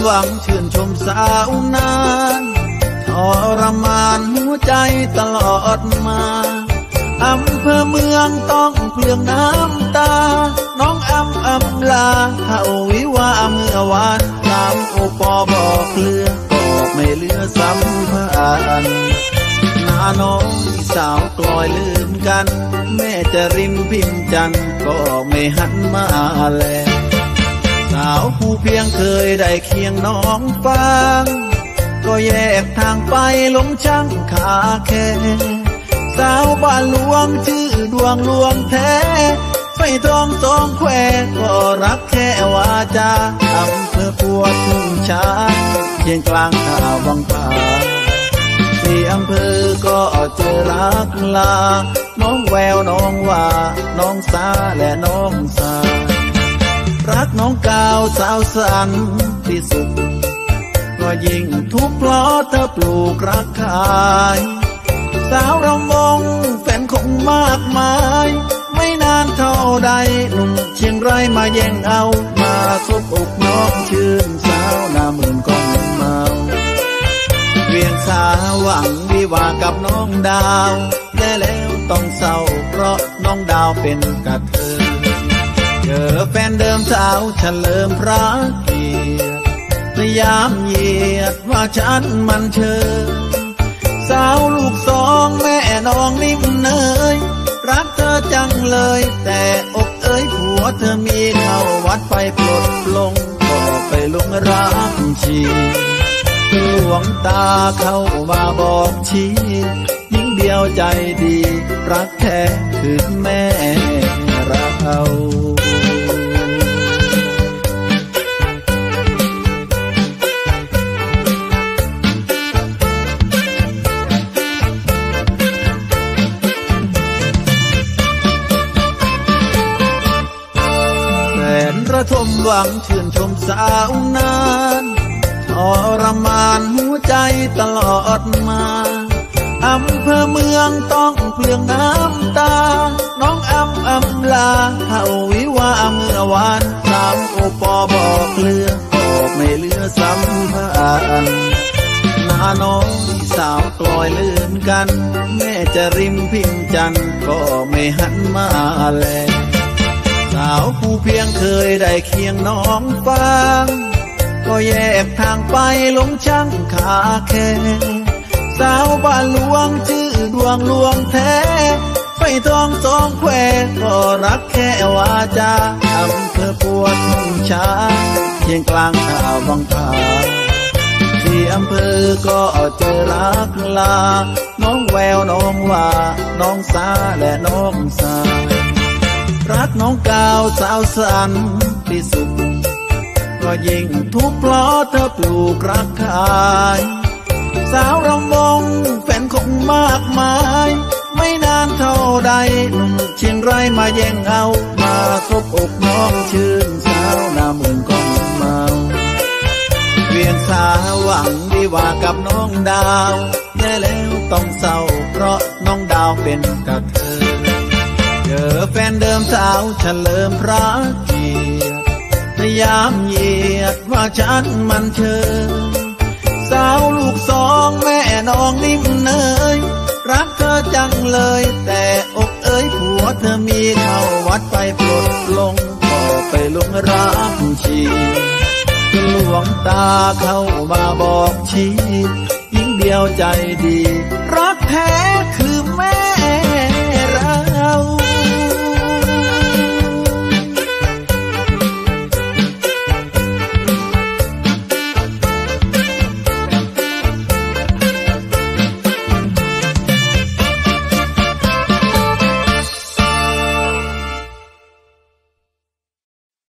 หวังชื่นชมสาวนานทรมานหัวใจตลอดมาอำเภอเมืองต้องเปลืองน้ำตาน้องอำลาเข้าวิวาเมื่อวานตามโอปอบอกเลือบอกไม่เหลือสัมพันธ์นาน้องสาวกลอยลืมกันแม่จะริมพิมจันก็ไม่หันมาแลสาวผู้เพียงเคยได้เคียงน้องฟังก็แยกทางไปลงช่างขาแค่สาวบ้านหลวงชื่อดวงลวงแท้ไฟทองสองแควก็รักแค่วาจาอำเภอปัวทุ่งช้างเพียงกลางท่าวังป่าที่อำเภอก็เจอรักลาน้องแววน้องว่าน้องสาและน้องสารักน้องกาวสาวสันที่สุดก็ยิ่งทุกข์เพราะเธอปลูกรักขายสาวรำวงแฟนคงมากมายไม่นานเท่าใดหนุ่มเชียงรายมาแย่งเอามาซบอกน้องชื่นสาวหน้าหมื่นก้อนเมาเวียงสาหวังวิวากับน้องดาวและแล้วต้องเศร้าเพราะน้องดาวเป็นกระเทยเจอแฟนเดิมสาวเฉลิมพระเกียรติพยายามเหยียดว่าฉันมันเชยสาวลูกสองแม่น้องนิ่มเนยรักเธอจังเลยแต่อกเอ้ยผัวเธอมีเข้าวัดไปปลดลงก็ไปลงรักชีหลวงตาเข้ามาบอกชี้ยิ่งเดียวใจดีรักแท้คือแม่เราระทมหวังชื่นชมสาวนานทรมานหัวใจตลอดมาอำเภอเมืองต้องเปลืองน้ำตาน้องอำลาเข้าวิวาเมื่อวานตามโอปอบอกเลือบอกไม่เหลือสัมพันธ์นาน้องสาวกลอยลืมกันแม่จะริมพิมจันก็ไม่หันมาแลสาวผู้เพียงเคยได้เคียงน้องฟังก็แยกทางไปลงช่างขาแค่สาวบ้านหลวงชื่อดวงลวงแท้ไฟทองสองแควก็รักแค่วาจาอำเภอปัวทุ่งช้างเพียงกลางท่าวังป่าที่อำเภอก็เจอรักลาน้องแววน้องว่าน้องสาและน้องสารักน้องกาวสาวสันที่สุดก็ยิ่งทุกข์เพราะเธอปลูกรักขายสาวรำวงแฟนคงมากมายไม่นานเท่าใดหนุ่มเชียงรายมาแย่งเอามาซบอกน้องชื่นสาวหน้าหมื่นก้อนเมาเวียงสาหวังวิวากับน้องดาวแย่แล้วต้องเศร้าเพราะน้องดาวเป็นกระเทยเจอแฟนเดิมสาวเฉลิมพระเกียรติพยายามเหยียดว่าฉันมันเชยสาวลูกสองแม่น้องนิ่มเนยรักเธอจังเลยแต่อกเอ้ยผัวเธอมีเข้าวัดไปปลดลงก็ไปลงรักชีหลวงตาเข้ามาบอกชี้ยิ่งเดียวใจดีรักแท้